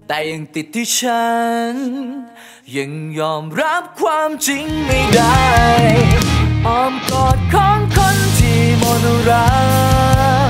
แต่ยังติดที่ฉันยังยอมรับความจริงไม่ได้อ้อมกอดของคนที่มนรัก